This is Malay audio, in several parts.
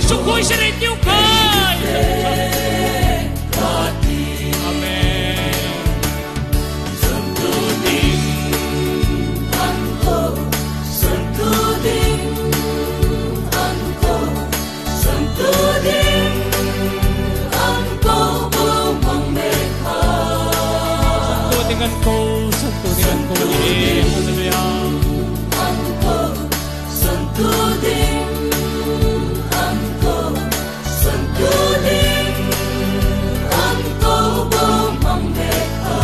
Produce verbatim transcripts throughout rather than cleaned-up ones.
sukui siya rin yung kay. Dengan kau sentuh dengan kau ini, haleluya. Engkau sentuh ding, engkau sentuh ding, engkau memeka.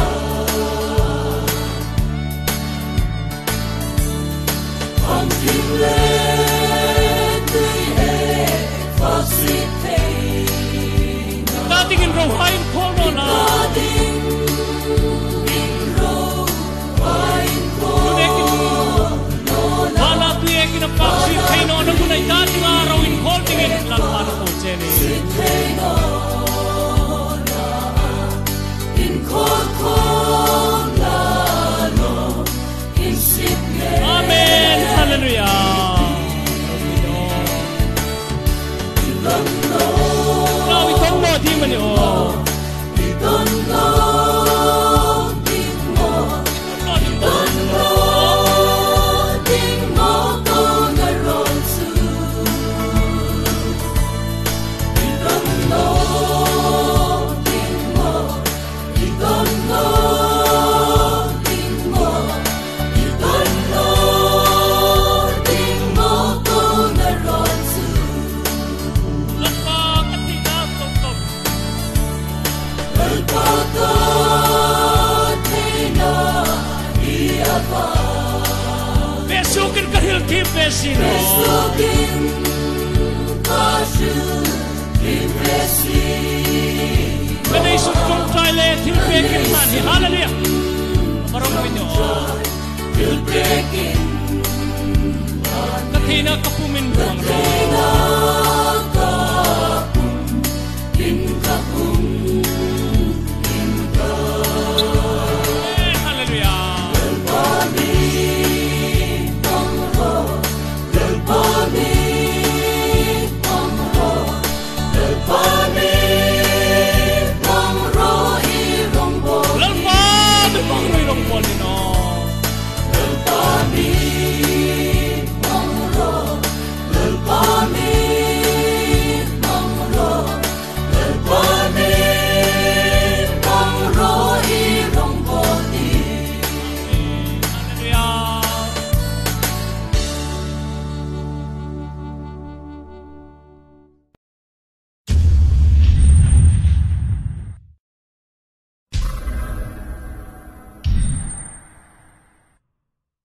Om timle tui e fasitei. Datingin rohain kono na. Paksi kaino na muna dating araw in holding it lang para po Jenny. Kaino na in kokon na no in sipne. Amen. Hallelujah. Idondo. Now itong mo di man yo. Idondo. Besukin kahil kipesino. Besukin kahil kipesino. Kanay sukong taile tilpekin mani. Hallelujah. Marong pinyo. Tilpekin. Katina kapumin buang ro.